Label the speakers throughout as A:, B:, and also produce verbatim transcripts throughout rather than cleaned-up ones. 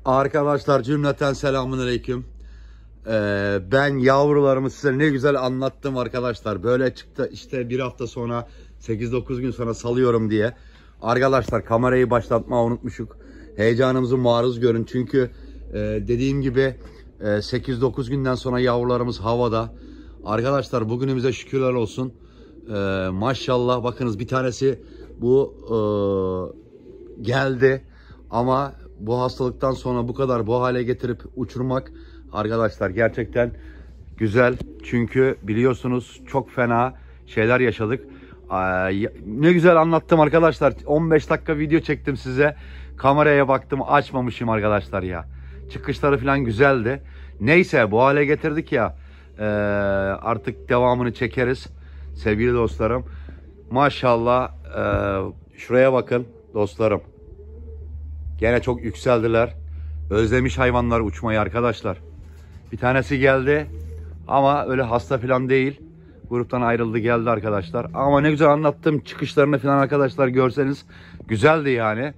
A: Arkadaşlar cümleten selamünaleyküm. Ee, ben yavrularımı size ne güzel anlattım arkadaşlar. Böyle çıktı işte bir hafta sonra sekiz dokuz gün sonra salıyorum diye. Arkadaşlar kamerayı başlatmayı unutmuşuk. Heyecanımızı maruz görün. Çünkü e, dediğim gibi e, sekiz dokuz günden sonra yavrularımız havada. Arkadaşlar bugünümüze şükürler olsun. E, maşallah bakınız bir tanesi bu e, geldi ama bu hastalıktan sonra bu kadar bu hale getirip uçurmak arkadaşlar gerçekten güzel. Çünkü biliyorsunuz çok fena şeyler yaşadık. Ay, ne güzel anlattım arkadaşlar. on beş dakika video çektim size. Kameraya baktım açmamışım arkadaşlar ya. Çıkışları falan güzeldi. Neyse bu hale getirdik ya. E, artık devamını çekeriz. Sevgili dostlarım. Maşallah e, şuraya bakın dostlarım. Gene çok yükseldiler. Özlemiş hayvanlar uçmayı arkadaşlar. Bir tanesi geldi ama öyle hasta falan değil. Gruptan ayrıldı geldi arkadaşlar. Ama ne güzel anlattım çıkışlarını falan arkadaşlar görseniz. Güzeldi yani.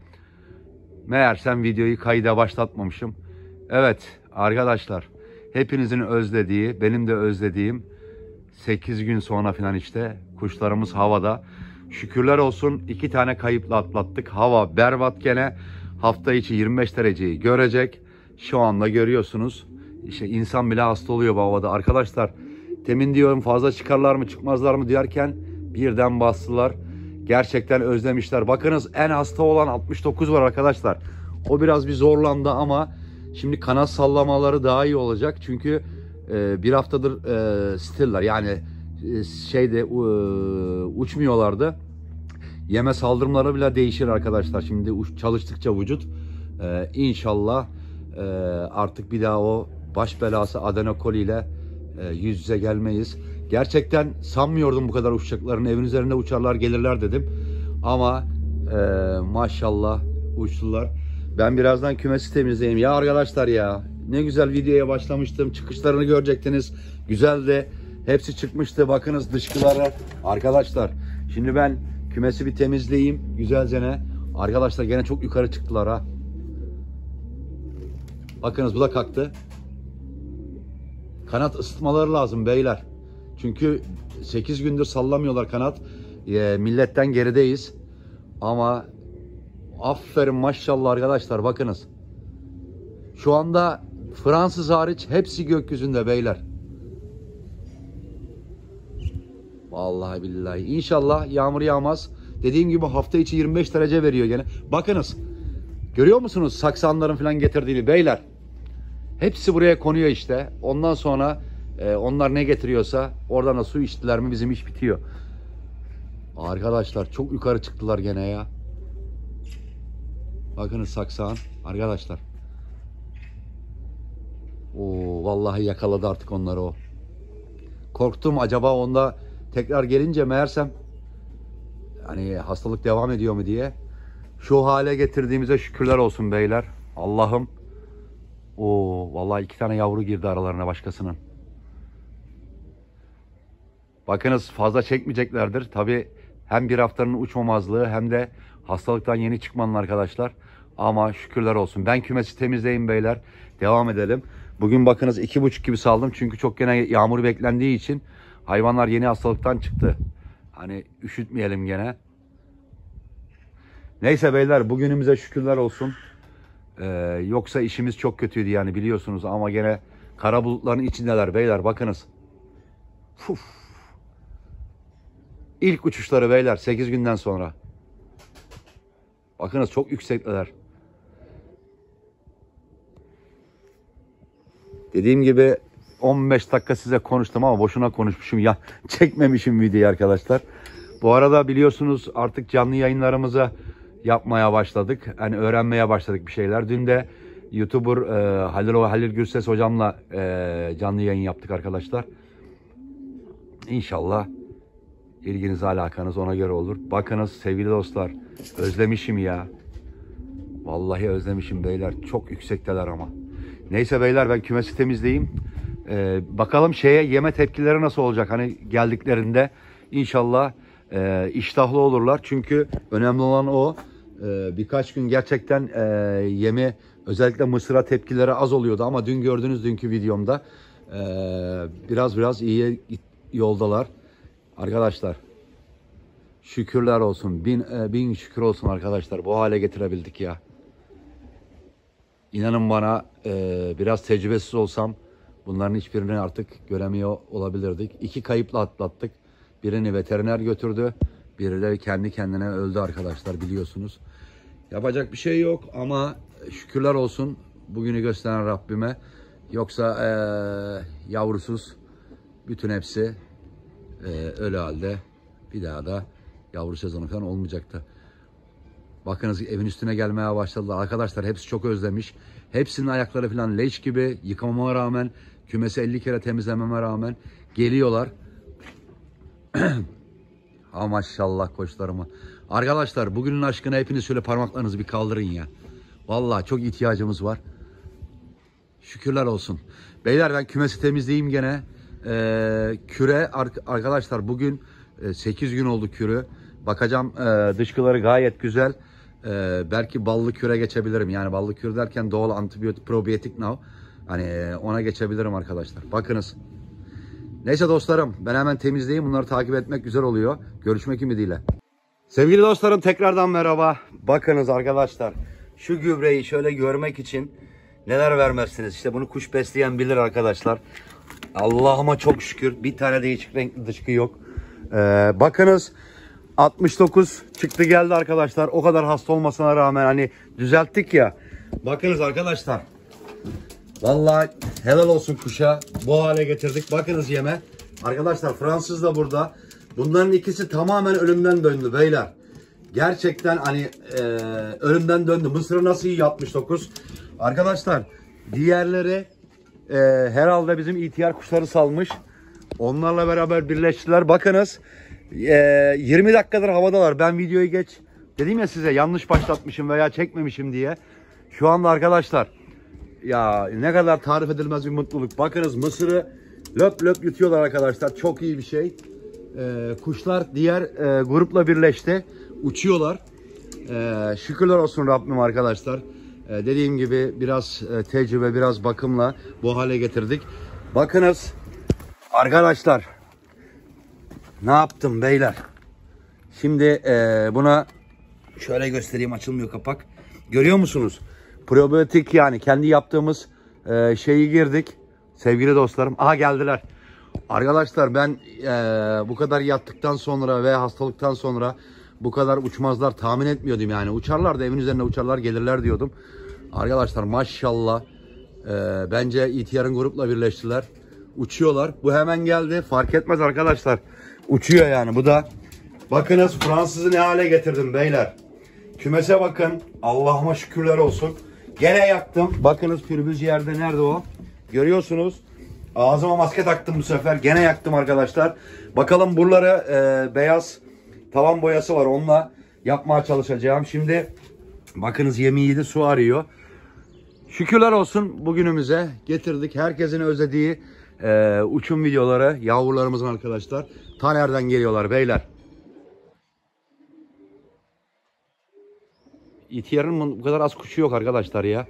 A: Meğersem videoyu kayda başlatmamışım. Evet arkadaşlar. Hepinizin özlediği, benim de özlediğim sekiz gün sonra falan işte kuşlarımız havada. Şükürler olsun iki tane kayıpla atlattık. Hava berbat gene. Hafta içi yirmi beş dereceyi görecek. Şu anda görüyorsunuz. İşte insan bile hasta oluyor bu havada. Arkadaşlar temin diyorum fazla çıkarlar mı çıkmazlar mı derken birden bastılar. Gerçekten özlemişler. Bakınız en hasta olan altmış dokuz var arkadaşlar. O biraz bir zorlandı ama şimdi kanat sallamaları daha iyi olacak. Çünkü e, bir haftadır e, stiller yani e, şeyde e, uçmuyorlardı. Yeme saldırımları bile değişir arkadaşlar. Şimdi çalıştıkça vücut e, inşallah e, artık bir daha o baş belası adenokoli ile e, yüz yüze gelmeyiz. Gerçekten sanmıyordum bu kadar uçacaklarını. Evin üzerinde uçarlar gelirler dedim. Ama e, maşallah uçtular. Ben birazdan kümesi temizleyeyim. Ya arkadaşlar ya ne güzel videoya başlamıştım. Çıkışlarını görecektiniz. Güzeldi. Hepsi çıkmıştı. Bakınız dışkıları. Arkadaşlar şimdi ben kümesi bir temizleyeyim güzelce ne. Arkadaşlar gene çok yukarı çıktılar ha. Bakınız bu da kalktı. Kanat ısıtmaları lazım beyler. Çünkü sekiz gündür sallamıyorlar kanat. E, milletten gerideyiz. Ama aferin maşallah arkadaşlar bakınız. Şu anda Fransız hariç hepsi gökyüzünde beyler. Vallahi billahi. İnşallah yağmur yağmaz. Dediğim gibi hafta içi yirmi beş derece veriyor gene. Bakınız. Görüyor musunuz saksanların falan getirdiğini beyler? Hepsi buraya konuyor işte. Ondan sonra e, onlar ne getiriyorsa oradan da su içtiler mi bizim iş bitiyor. Arkadaşlar çok yukarı çıktılar gene ya. Bakınız saksan arkadaşlar. Oo vallahi yakaladı artık onları o. Korktum acaba onda tekrar gelince meğersem hani hastalık devam ediyor mu diye. Şu hale getirdiğimize şükürler olsun beyler. Allah'ım. Oo vallahi iki tane yavru girdi aralarına başkasının. Bakınız fazla çekmeyeceklerdir. Tabi hem bir haftanın uçmamazlığı hem de hastalıktan yeni çıkmanın arkadaşlar. Ama şükürler olsun. Ben kümesi temizleyeyim beyler. Devam edelim. Bugün bakınız iki buçuk gibi saldım. Çünkü çok gene yağmur beklendiği için hayvanlar yeni hastalıktan çıktı. Hani üşütmeyelim gene. Neyse beyler bugünümüze şükürler olsun. Ee, yoksa işimiz çok kötüydü yani biliyorsunuz ama gene kara bulutların içindeler beyler bakınız. Uf. İlk uçuşları beyler sekiz günden sonra. Bakınız çok yüksekler. Dediğim gibi on beş dakika size konuştum ama boşuna konuşmuşum ya. Çekmemişim videoyu arkadaşlar. Bu arada biliyorsunuz artık canlı yayınlarımıza yapmaya başladık. Hani öğrenmeye başladık bir şeyler. Dün de YouTuber e, Halil, Halil Gürses hocamla e, canlı yayın yaptık arkadaşlar. İnşallah ilginiz alakanız ona göre olur. Bakınız sevgili dostlar özlemişim ya. Vallahi özlemişim beyler. Çok yüksekteler ama. Neyse beyler ben kümesi temizleyeyim. Ee, bakalım şeye yeme tepkileri nasıl olacak hani geldiklerinde. İnşallah e, iştahlı olurlar. Çünkü önemli olan o. Ee, birkaç gün gerçekten e, yemi özellikle mısıra tepkileri az oluyordu ama dün gördüğünüz dünkü videomda e, biraz biraz iyi yoldalar. Arkadaşlar şükürler olsun. Bin, e, bin şükür olsun arkadaşlar. Bu hale getirebildik ya. İnanın bana e, biraz tecrübesiz olsam bunların hiçbirini artık göremiyor olabilirdik. İki kayıpla atlattık. Birini veteriner götürdü. Biri de kendi kendine öldü arkadaşlar, biliyorsunuz. Yapacak bir şey yok ama şükürler olsun bugünü gösteren Rabbime. Yoksa e, yavrusuz bütün hepsi e, ölü halde. Bir daha da yavru sezonu falan olmayacaktı. Bakınız evin üstüne gelmeye başladılar. Arkadaşlar hepsi çok özlemiş. Hepsinin ayakları falan leş gibi, yıkamama rağmen, kümesi elli kere temizlememe rağmen geliyorlar. Ha maşallah koçlarıma. Arkadaşlar bugünün aşkına hepiniz şöyle parmaklarınızı bir kaldırın ya. Vallahi çok ihtiyacımız var. Şükürler olsun. Beyler ben kümesi temizleyeyim gene. Ee, küre arkadaşlar bugün e, sekiz gün oldu kürü. Bakacağım e, dışkıları gayet güzel. E, belki ballı küre geçebilirim. Yani ballı kür derken doğal antibiyotik probiyotik now. Hani e, ona geçebilirim arkadaşlar. Bakınız. Neyse dostlarım ben hemen temizleyeyim. Bunları takip etmek güzel oluyor. Görüşmek ümidiyle. Sevgili dostlarım tekrardan merhaba. Bakınız arkadaşlar. Şu gübreyi şöyle görmek için neler vermezsiniz. İşte bunu kuş besleyen bilir arkadaşlar. Allah'ıma çok şükür bir tane değişik renkli dışkı yok. Ee, bakınız altmış dokuz çıktı geldi arkadaşlar. O kadar hasta olmasına rağmen hani düzelttik ya. Bakınız arkadaşlar. Vallahi helal olsun kuşa. Bu hale getirdik. Bakınız yeme. Arkadaşlar Fransız da burada. Bunların ikisi tamamen ölümden döndü beyler. Gerçekten hani e, ölümden döndü. Mısır'ı nasıl iyi altmış dokuz. Arkadaşlar diğerleri e, herhalde bizim ihtiyar kuşları salmış. Onlarla beraber birleştiler. Bakınız e, yirmi dakikadır havadalar. Ben videoyu geç dedim ya size, yanlış başlatmışım veya çekmemişim diye. Şu anda arkadaşlar ya ne kadar tarif edilmez bir mutluluk. Bakınız mısırı löp löp yutuyorlar arkadaşlar. Çok iyi bir şey. Ee, kuşlar diğer e, grupla birleşti. Uçuyorlar. Ee, şükürler olsun Rabbim arkadaşlar. Ee, dediğim gibi biraz e, tecrübe, biraz bakımla bu hale getirdik. Bakınız arkadaşlar. Ne yaptım beyler? Şimdi e, buna şöyle göstereyim, açılmıyor kapak. Görüyor musunuz? Probiyotik, yani kendi yaptığımız e, şeyi girdik. Sevgili dostlarım. Aha geldiler. Arkadaşlar ben e, bu kadar yattıktan sonra ve hastalıktan sonra bu kadar uçmazlar tahmin etmiyordum yani. Uçarlar da evin üzerine uçarlar gelirler diyordum. Arkadaşlar maşallah e, bence ihtiyarın grupla birleştiler. Uçuyorlar. Bu hemen geldi. Fark etmez arkadaşlar. Uçuyor yani. Bu da bakınız Fransız'ı ne hale getirdim beyler. Kümese bakın. Allah'ıma şükürler olsun. Gene yaktım. Bakınız pürüzcü yerde nerede o? Görüyorsunuz. Ağzıma maske taktım bu sefer. Gene yaktım arkadaşlar. Bakalım buraları e, beyaz tavan boyası var. Onunla yapmaya çalışacağım. Şimdi bakınız yemeğiydi, su arıyor. Şükürler olsun bugünümüze getirdik. Herkesin özlediği e, uçum videoları yavrularımızın arkadaşlar. Ta nereden geliyorlar beyler. İhtiyarın bu kadar az kuşu yok arkadaşlar ya.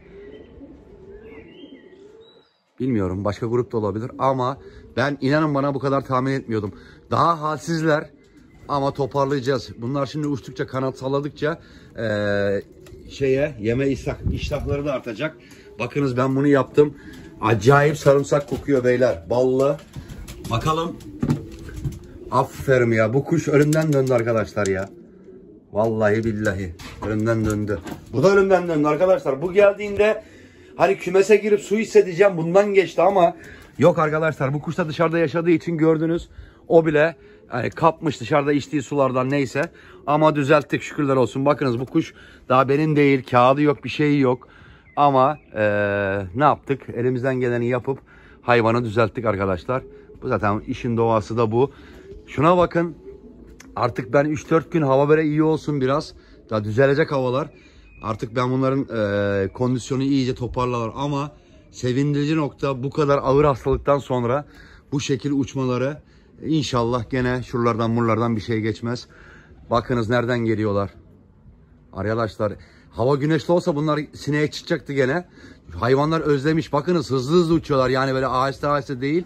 A: Bilmiyorum, başka grup da olabilir ama ben inanın bana bu kadar tahmin etmiyordum. Daha halsizler ama toparlayacağız. Bunlar şimdi uçtukça, kanat salladıkça ee, şeye yeme iştah, iştahları da artacak. Bakınız ben bunu yaptım. Acayip sarımsak kokuyor beyler. Ballı. Bakalım. Aferin ya. Bu kuş ölümden döndü arkadaşlar ya. Vallahi billahi ölümden döndü. Bu da ölümden döndü arkadaşlar. Bu geldiğinde hani kümese girip su hissedeceğim bundan geçti ama yok arkadaşlar. Bu kuş da dışarıda yaşadığı için gördünüz. O bile hani kapmış dışarıda içtiği sulardan, neyse. Ama düzelttik şükürler olsun. Bakınız bu kuş daha benim değil. Kağıdı yok, bir şeyi yok. Ama ee, ne yaptık? Elimizden geleni yapıp hayvanı düzelttik arkadaşlar. Bu zaten işin doğası da bu. Şuna bakın. Artık ben üç dört gün hava böyle iyi olsun biraz. Daha düzelecek havalar. Artık ben bunların e, kondisyonu iyice toparlar ama sevindirici nokta bu kadar ağır hastalıktan sonra bu şekil uçmaları. İnşallah gene şuralardan buralardan bir şey geçmez. Bakınız nereden geliyorlar. Arkadaşlar hava güneşli olsa bunlar sineğe çıkacaktı gene. Hayvanlar özlemiş. Bakınız hızlı hızlı uçuyorlar. Yani böyle aheste aheste değil.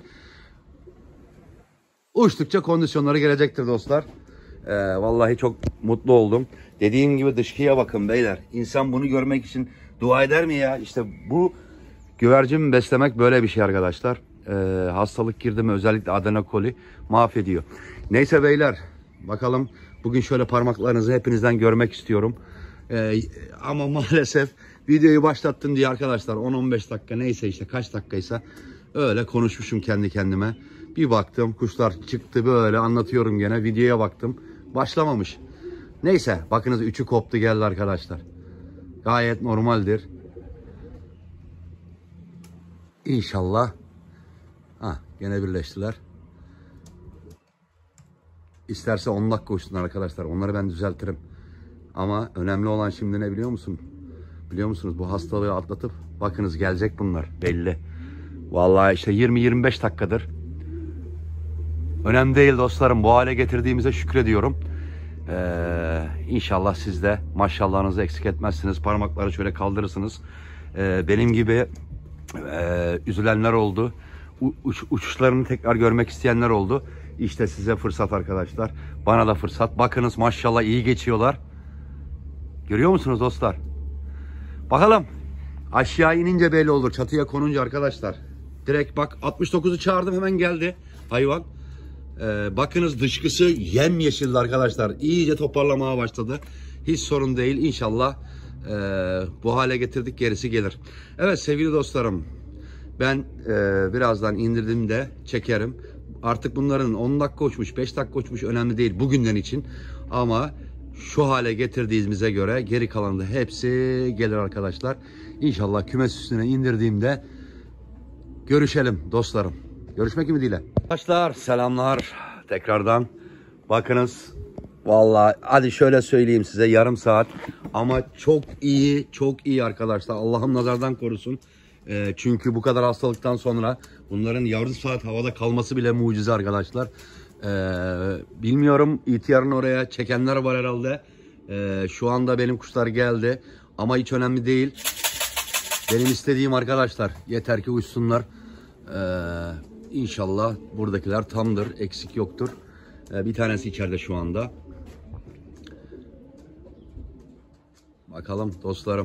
A: Uçtukça kondisyonları gelecektir dostlar. Ee, vallahi çok mutlu oldum. Dediğim gibi dışkıya bakın beyler. İnsan bunu görmek için dua eder mi ya? İşte bu güvercin beslemek böyle bir şey arkadaşlar. Ee, hastalık girdi mi özellikle Adana koli mahvediyor. Neyse beyler bakalım bugün şöyle parmaklarınızı hepinizden görmek istiyorum. Ee, ama maalesef videoyu başlattım diye arkadaşlar on on beş dakika neyse işte kaç dakikaysa öyle konuşmuşum kendi kendime. Bir baktım kuşlar çıktı böyle anlatıyorum gene videoya baktım başlamamış. Neyse bakınız üçü koptu geldi arkadaşlar. Gayet normaldir. İnşallah. Ha gene birleştiler. İsterse on dakika uçsunlar arkadaşlar. Onları ben düzeltirim. Ama önemli olan şimdi ne biliyor musun? Biliyor musunuz bu hastalığı atlatıp bakınız gelecek bunlar belli. Vallahi işte yirmi yirmi beş dakikadır. Önemli değil dostlarım. Bu hale getirdiğimize şükrediyorum. Ee, İnşallah siz de maşallahınızı eksik etmezsiniz. Parmakları şöyle kaldırırsınız. Ee, benim gibi e, üzülenler oldu. Uç, uçuşlarını tekrar görmek isteyenler oldu. İşte size fırsat arkadaşlar. Bana da fırsat. Bakınız maşallah iyi geçiyorlar. Görüyor musunuz dostlar? Bakalım. Aşağı inince belli olur. Çatıya konunca arkadaşlar. Direkt bak altmış dokuzu çağırdım hemen geldi hayvan. Ee, bakınız dışkısı yemyeşildi arkadaşlar. İyice toparlamaya başladı. Hiç sorun değil. İnşallah e, bu hale getirdik gerisi gelir. Evet sevgili dostlarım. Ben e, birazdan indirdiğimde çekerim. Artık bunların on dakika uçmuş, beş dakika uçmuş önemli değil bugünden için. Ama şu hale getirdiğimize göre geri kalan da hepsi gelir arkadaşlar. İnşallah kümes üstüne indirdiğimde görüşelim dostlarım. Görüşmek ümidiyle. Arkadaşlar selamlar tekrardan. Bakınız vallahi hadi şöyle söyleyeyim size yarım saat ama çok iyi çok iyi arkadaşlar. Allah'ım nazardan korusun. E, çünkü bu kadar hastalıktan sonra bunların yarım saat havada kalması bile mucize arkadaşlar. E, bilmiyorum İ T R'ın oraya çekenler var herhalde. E, şu anda benim kuşlar geldi ama hiç önemli değil. Benim istediğim arkadaşlar yeter ki uçsunlar. Ee, inşallah buradakiler tamdır, eksik yoktur. Ee, bir tanesi içeride şu anda. Bakalım dostlarım.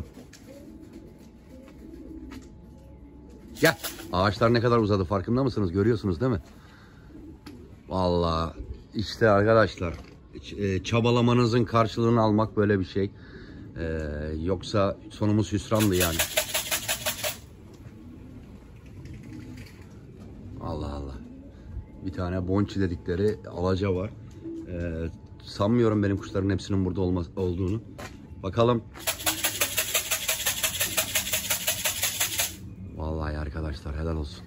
A: Gel. Ağaçlar ne kadar uzadı farkında mısınız? Görüyorsunuz değil mi? Vallahi işte arkadaşlar çabalamanızın karşılığını almak böyle bir şey. Ee, yoksa sonumuz hüsrandı yani. Allah Allah. Bir tane bonçi dedikleri alaca var. Ee, sanmıyorum benim kuşların hepsinin burada olma, olduğunu. Bakalım. Vallahi arkadaşlar helal olsun.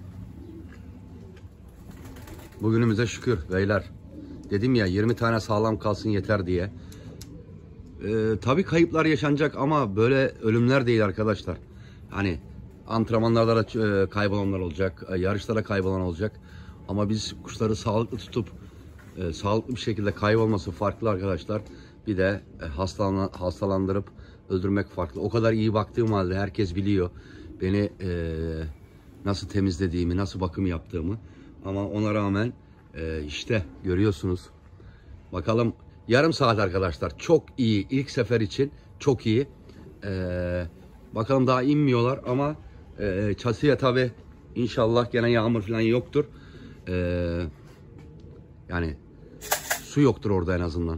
A: Bugünümüze şükür beyler. Dedim ya yirmi tane sağlam kalsın yeter diye. Ee, tabii kayıplar yaşanacak ama böyle ölümler değil arkadaşlar. Hani antrenmanlarda da kaybolanlar olacak, yarışlara kaybolan olacak. Ama biz kuşları sağlıklı tutup e, sağlıklı bir şekilde kaybolması farklı arkadaşlar. Bir de e, hastalan, hastalandırıp öldürmek farklı. O kadar iyi baktığım halde herkes biliyor beni e, nasıl temizlediğimi, nasıl bakım yaptığımı. Ama ona rağmen e, işte görüyorsunuz. Bakalım yarım saat arkadaşlar çok iyi ilk sefer için çok iyi. E, bakalım daha inmiyorlar ama e, çatıya tabi inşallah gene yağmur falan yoktur. E, yani su yoktur orada en azından.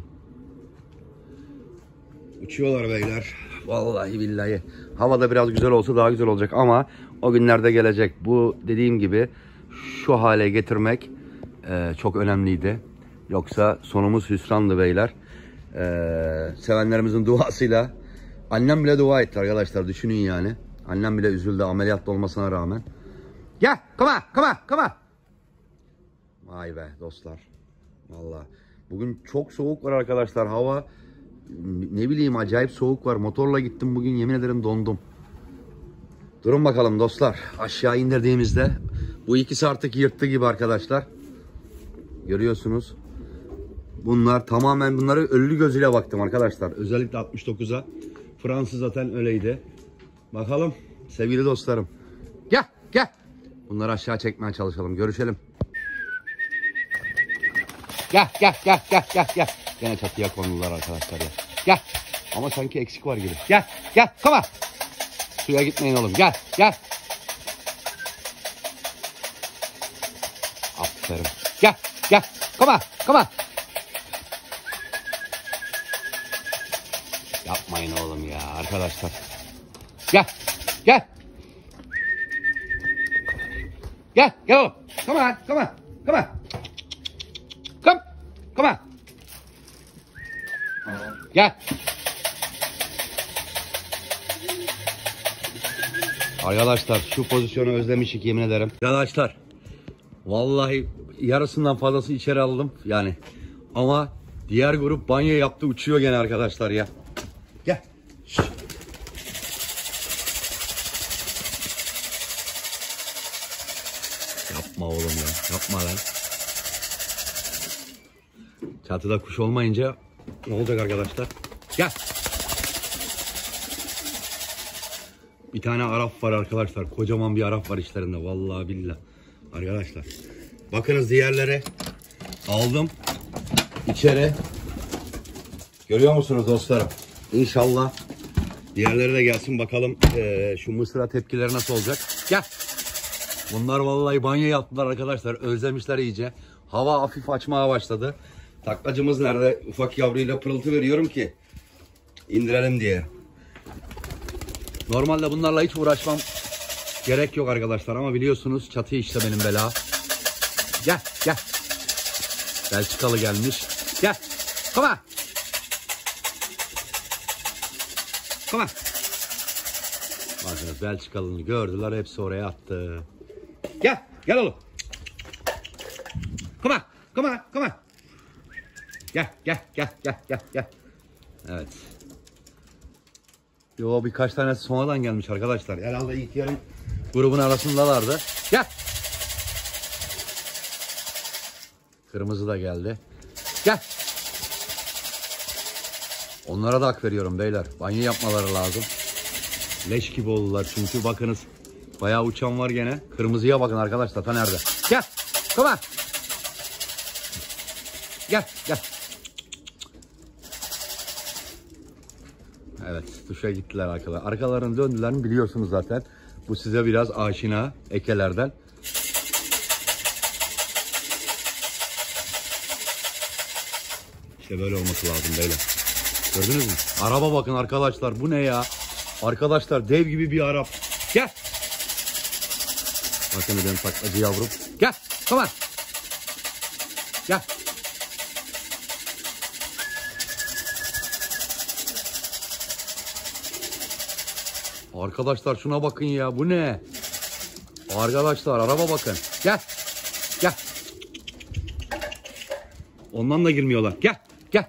A: Uçuyorlar beyler. Vallahi billahi. Havada biraz güzel olsa daha güzel olacak ama o günlerde gelecek. Bu dediğim gibi şu hale getirmek e, çok önemliydi. Yoksa sonumuz hüsrandı beyler. E, sevenlerimizin duasıyla. Annem bile dua etti arkadaşlar. Düşünün yani. Annem bile üzüldü ameliyatta olmasına rağmen. Gel. Come on. Come on. Come on. Vay be dostlar. Vallahi. Bugün çok soğuk var arkadaşlar. Hava ne bileyim acayip soğuk var. Motorla gittim bugün yemin ederim dondum. Durun bakalım dostlar. Aşağı indirdiğimizde bu ikisi artık yırttı gibi arkadaşlar. Görüyorsunuz. Bunlar tamamen bunları ölü gözüyle baktım arkadaşlar. Özellikle altmış dokuza. Fransız zaten öyleydi. Bakalım sevgili dostlarım. Gel gel. Bunları aşağı çekmeye çalışalım. Görüşelim. Gel gel gel gel gel gel. Gene çatıya konuldular arkadaşlar ya. Gel. Ama sanki eksik var gibi. Gel gel. Come on. Suya gitmeyin oğlum. Gel gel. Aferin. Gel gel. Come on. Come on. Yapmayın oğlum ya arkadaşlar. Gel. Gel. Gel. Gel oğlum. Come on. Come on. Come on. Come. Come on. Gel. Arkadaşlar şu pozisyonu özlemişik yemin ederim. Arkadaşlar vallahi yarısından fazlası içeri aldım yani. Ama diğer grup banyo yaptı, uçuyor gene arkadaşlar ya. Gel. Şş. Yapma oğlum ya. Yapma lan. Çatıda kuş olmayınca ne olacak arkadaşlar? Gel. Bir tane Arap var arkadaşlar. Kocaman bir Arap var içlerinde. Vallahi billah. Arkadaşlar. Bakınız diğerlere aldım. İçeri. Görüyor musunuz dostlarım? İnşallah diğerleri de gelsin bakalım ee, şu mısıra tepkileri nasıl olacak. Gel. Bunlar vallahi banyo yaptılar arkadaşlar. Özlemişler iyice. Hava hafif açmaya başladı. Taklacımız nerede? Ufak yavruyla pırıltı veriyorum ki indirelim diye. Normalde bunlarla hiç uğraşmam gerek yok arkadaşlar ama biliyorsunuz çatı işte benim bela. Gel gel. Belçikalı gelmiş. Gel. Come on. Come on. Bakınız Belçikalı'nı gördüler, hepsi oraya attı. Gel. Gel oğlum. Come on. Come on. Come on. Gel gel gel gel gel gel. Evet. Yo birkaç tanesi sonradan gelmiş arkadaşlar. Herhalde ilk yarın grubun arasındalardı. Gel. Kırmızı da geldi. Gel. Onlara da hak veriyorum beyler. Banyo yapmaları lazım. Leş gibi oldular çünkü bakınız. Bayağı uçan var gene. Kırmızıya bakın arkadaşlar. Ta nerede? Gel. Come on. Gel gel. Evet, duşa gittiler arkalar. Arkalarını döndüler biliyorsunuz zaten. Bu size biraz aşina ekelerden. İşte böyle olması lazım beyler. Gördünüz mü? Araba bakın arkadaşlar. Bu ne ya? Arkadaşlar dev gibi bir Arap. Gel. Bakın benim taklacı yavrum. Gel. Come on. Gel. Arkadaşlar şuna bakın ya, bu ne? Arkadaşlar araba bakın. Gel. Gel. Ondan da girmiyorlar. Gel. Gel.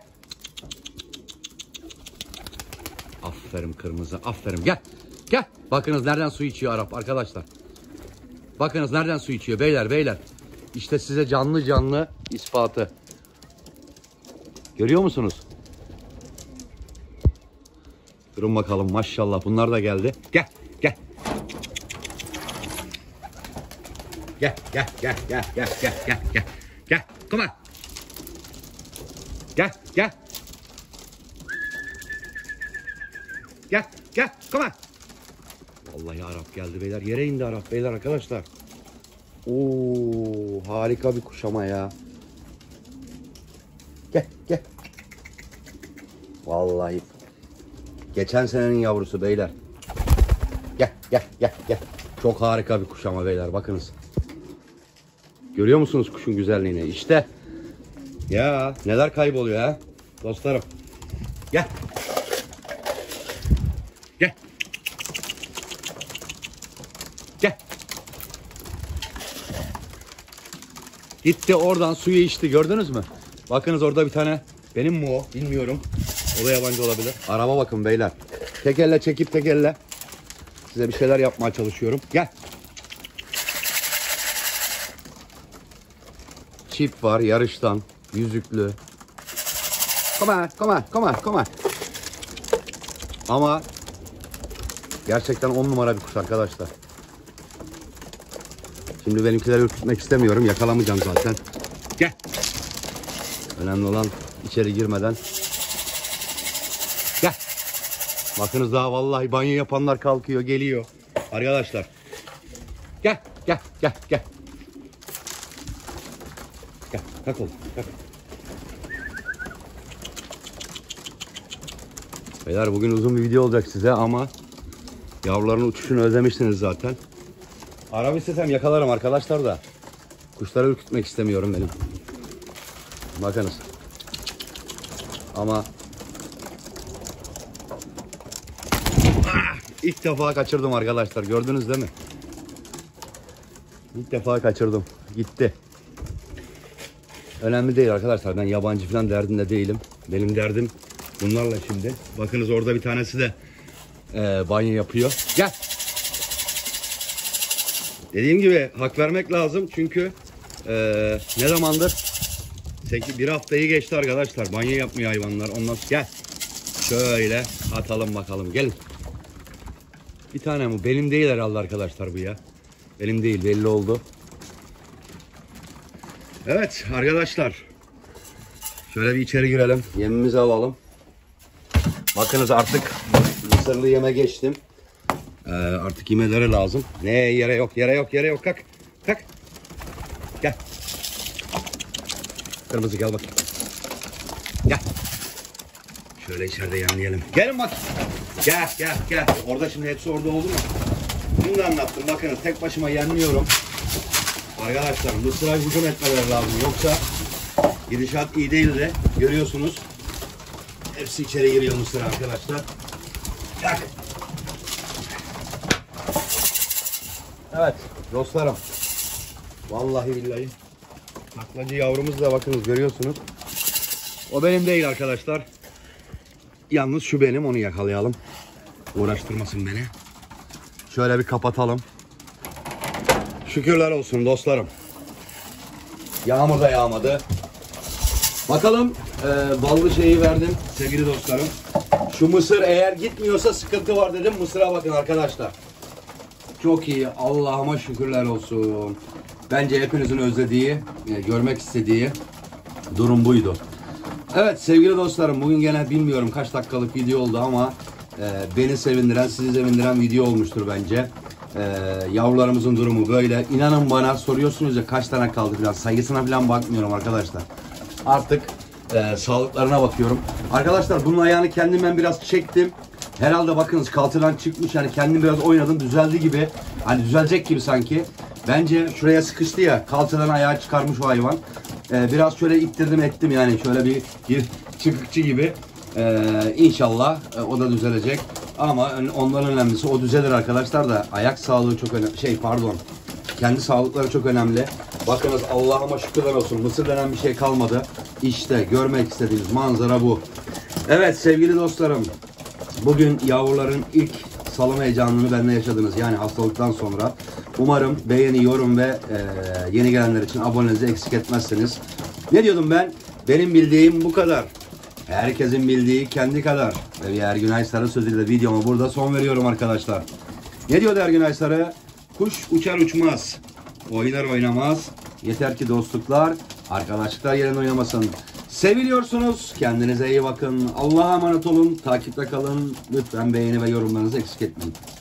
A: Aferin kırmızı. Aferin. Gel. Gel. Bakınız nereden su içiyor Arap arkadaşlar. Bakınız nereden su içiyor beyler beyler. İşte size canlı canlı ispatı. Görüyor musunuz? Durun bakalım maşallah bunlar da geldi. Gel gel. Gel gel gel gel gel gel gel gel. Gel. Come on. Gel gel. Gel gel. Come on. Vallahi Arap geldi beyler. Yere indi Arap beyler arkadaşlar. Oo harika bir kuş ama ya. Gel gel. Vallahi geçen senenin yavrusu beyler. Gel gel gel gel. Çok harika bir kuş ama beyler bakınız. Görüyor musunuz kuşun güzelliğini? İşte. Ya neler kayboluyor ha dostlarım. Gel. Gel. Gel. Gitti oradan suyu içti, gördünüz mü? Bakınız orada bir tane, benim mi o bilmiyorum. O da yabancı olabilir. Araba bakın beyler. Tek elle çekip tek elle size bir şeyler yapmaya çalışıyorum. Gel. Çip var yarıştan. Yüzüklü. Come on, come on, come on, come on. Ama gerçekten on numara bir kuş arkadaşlar. Şimdi benimkileri ürkütmek istemiyorum. Yakalamayacağım zaten. Gel. Önemli olan içeri girmeden. Gel. Bakınız daha vallahi banyo yapanlar kalkıyor, geliyor. Arkadaşlar. Gel, gel, gel, gel. Gel, kalk oğlum, kalk. Beyler bugün uzun bir video olacak size ama yavruların uçuşunu özlemişsiniz zaten. Araba istesem yakalarım arkadaşlar da kuşları ürkütmek istemiyorum benim. Bakınız. Ama ah, ilk defa kaçırdım arkadaşlar. Gördünüz değil mi? İlk defa kaçırdım. Gitti. Önemli değil arkadaşlar. Ben yabancı falan derdinde değilim. Benim derdim bunlarla şimdi. Bakınız orada bir tanesi de e, banyo yapıyor. Gel. Dediğim gibi hak vermek lazım çünkü e, ne zamandır bir haftayı geçti arkadaşlar. Banyo yapmıyor hayvanlar. Ondan gel. Şöyle atalım bakalım. Gelin. Bir tane mi? Benim değil herhalde arkadaşlar bu ya. Benim değil, belli oldu. Evet arkadaşlar. Şöyle bir içeri girelim. Yemimizi alalım. Bakınız artık mısırlı yeme geçtim. Ee, artık yemeleri lazım. Ne yere yok, yere yok, yere yok. Kalk. Kalk. Gel. Kırmızı gel bak. Gel. Şöyle içeride yemleyelim. Gelin bak. Gel gel gel. Orada şimdi hepsi orada oldu mu? Bunu da anlattım. Bakın tek başıma yenmiyorum. Arkadaşlar mısıra hücum etmeleri lazım. Yoksa gidişat iyi değil de görüyorsunuz. Hepsi içeri giriyor mısıra arkadaşlar. Gel. Evet dostlarım. Vallahi billahi. Taklacı yavrumuz da bakınız görüyorsunuz. O benim değil arkadaşlar. Yalnız şu benim, onu yakalayalım. Uğraştırmasın beni. Şöyle bir kapatalım. Şükürler olsun dostlarım. Yağmur da yağmadı. Bakalım e, ballı şeyi verdim sevgili dostlarım. Şu mısır eğer gitmiyorsa sıkıntı var dedim. Mısıra bakın arkadaşlar. Çok iyi. Allah'ıma şükürler olsun. Bence hepinizin özlediği, e, görmek istediği durum buydu. Evet sevgili dostlarım, bugün gene bilmiyorum kaç dakikalık video oldu ama e, beni sevindiren, sizi sevindiren video olmuştur bence. E, yavrularımızın durumu böyle. İnanın bana, soruyorsunuz ya kaç tane kaldı falan, sayısına falan bakmıyorum arkadaşlar. Artık e, sağlıklarına bakıyorum. Arkadaşlar bunun ayağını kendim ben biraz çektim. Herhalde bakınız kalçadan çıkmış, yani kendim biraz oynadım, düzeldi gibi. Hani düzelecek gibi sanki. Bence şuraya sıkıştı ya, kalçadan ayağı çıkarmış o hayvan. Ee, biraz şöyle ittirdim ettim, yani şöyle bir, bir çıkıkçı gibi. Ee, İnşallah e, o da düzelecek. Ama ondan önemlisi o düzelir arkadaşlar da, ayak sağlığı çok önemli. Şey pardon, kendi sağlıkları çok önemli. Bakınız Allah'ıma şükürler olsun, mısır denen bir şey kalmadı. İşte görmek istediğimiz manzara bu. Evet sevgili dostlarım, bugün yavruların ilk salım heyecanını benimle yaşadınız. Yani hastalıktan sonra. Umarım beğeni, yorum ve e, yeni gelenler için abonenizi eksik etmezsiniz. Ne diyordum ben? Benim bildiğim bu kadar. Herkesin bildiği kendi kadar. Ve Ergün Aysar'ın sözüyle videoma burada son veriyorum arkadaşlar. Ne diyordu Ergün Aysar'ı? Kuş uçar uçmaz. Oynar oynamaz. Yeter ki dostluklar, arkadaşlıklar yerine oynamasın. Seviliyorsunuz. Kendinize iyi bakın. Allah'a emanet olun. Takipte kalın. Lütfen beğeni ve yorumlarınızı eksik etmeyin.